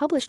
published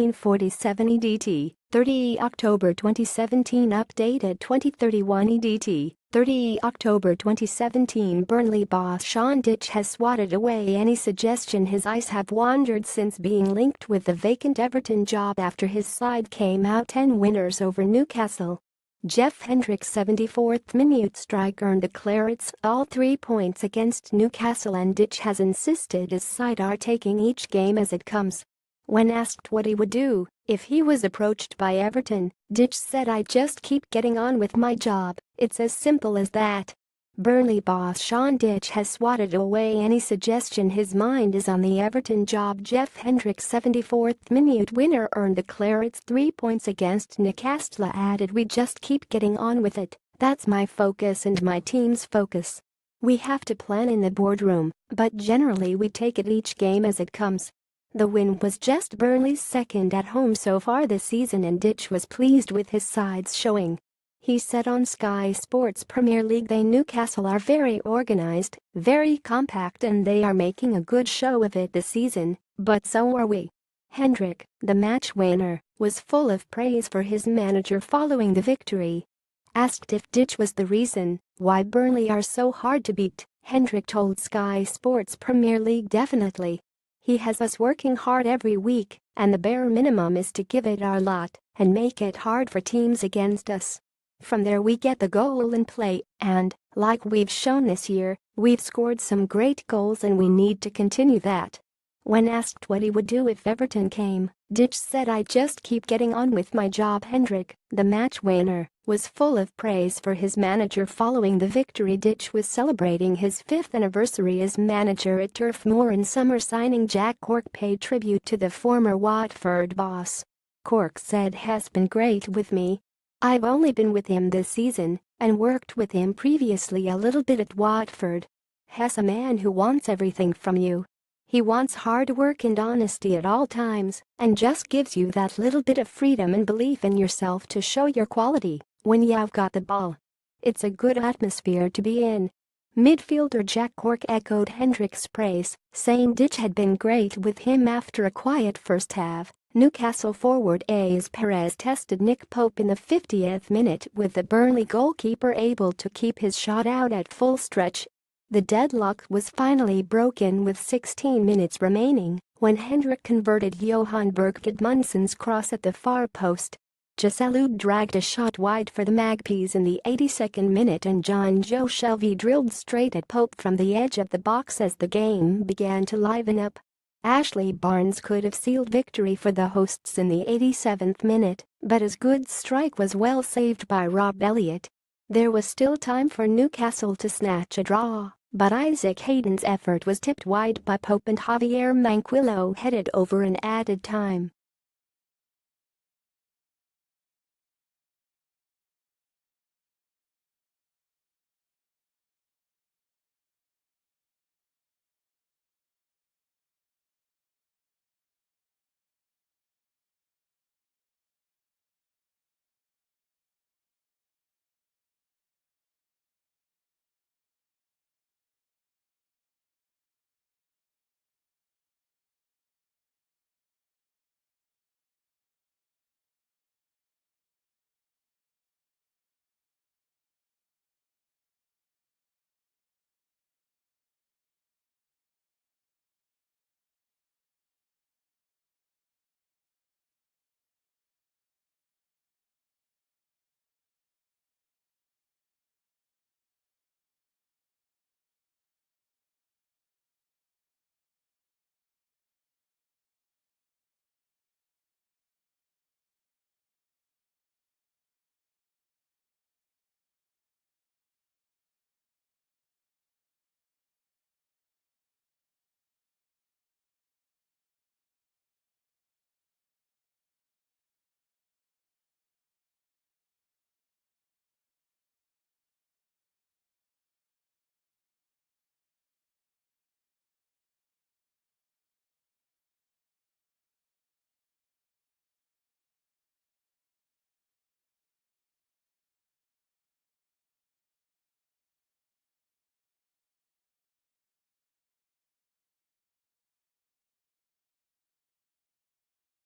1847 EDT, 30 October 2017 updated 2031 EDT, 30 October 2017 Burnley boss Sean Dyche has swatted away any suggestion his eyes have wandered since being linked with the vacant Everton job after his side came out 10 winners over Newcastle. Jeff Hendricks' 74th minute strike earned the Clarets all 3 points against Newcastle, and Dyche has insisted his side are taking each game as it comes. When asked what he would do if he was approached by Everton, Dyche said, "I just keep getting on with my job, it's as simple as that." Burnley boss Sean Dyche has swatted away any suggestion his mind is on the Everton job. Jeff Hendricks' 74th minute winner earned the Clarets 3 points against Newcastle, added, "We just keep getting on with it, that's my focus and my team's focus. We have to plan in the boardroom, but generally we take it each game as it comes." The win was just Burnley's second at home so far this season, and Dyche was pleased with his side's showing. He said on Sky Sports Premier League, "Newcastle are very organised, very compact, and they are making a good show of it this season, but so are we." Hendrick, the match winner, was full of praise for his manager following the victory. Asked if Dyche was the reason why Burnley are so hard to beat, Hendrick told Sky Sports Premier League, "Definitely. He has us working hard every week, and the bare minimum is to give it our lot and make it hard for teams against us. From there we get the goal in play, and, like we've shown this year, we've scored some great goals and we need to continue that." When asked what he would do if Everton came, Dyche said, "I just keep getting on with my job." Hendrick, the match winner, was full of praise for his manager following the victory. Dyche was celebrating his 5th anniversary as manager at Turf Moor in summer, signing Jack Cork paid tribute to the former Watford boss. Cork said, "Has been great with me. I've only been with him this season and worked with him previously a little bit at Watford. Has a man who wants everything from you. He wants hard work and honesty at all times and just gives you that little bit of freedom and belief in yourself to show your quality when you've got the ball. It's a good atmosphere to be in." Midfielder Jack Cork echoed Hendrick's praise, saying Dyche had been great with him after a quiet first half. Newcastle forward Ace Perez tested Nick Pope in the 50th minute, with the Burnley goalkeeper able to keep his shot out at full stretch. The deadlock was finally broken with 16 minutes remaining when Hendrick converted Johan Berg Gudmundsson's cross at the far post. Joselu dragged a shot wide for the Magpies in the 82nd minute, and John Joe Shelvey drilled straight at Pope from the edge of the box as the game began to liven up. Ashley Barnes could have sealed victory for the hosts in the 87th minute, but his good strike was well saved by Rob Elliott. There was still time for Newcastle to snatch a draw, but Isaac Hayden's effort was tipped wide by Pope and Javier Manquillo headed over in added time.